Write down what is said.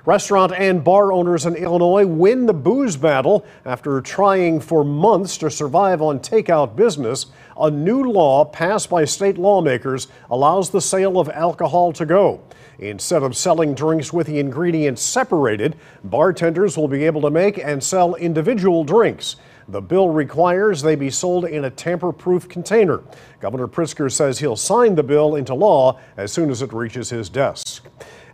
Restaurant and bar owners in Illinois win the booze battle after trying for months to survive on takeout business. A new law passed by state lawmakers allows the sale of alcohol to go. Instead of selling drinks with the ingredients separated, bartenders will be able to make and sell individual drinks. The bill requires they be sold in a tamper-proof container. Governor Pritzker says he'll sign the bill into law as soon as it reaches his desk.